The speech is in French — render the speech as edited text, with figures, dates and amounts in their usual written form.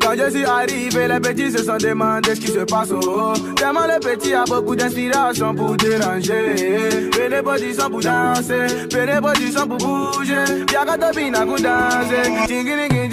Quand je suis arrivé, les petits se sont demandé ce qui se passe au haut. Tellement le petit a beaucoup d'inspiration pour déranger. Fais les positions pour danser, fais les positions pour bouger. Y'a qu'à topiner pour danser.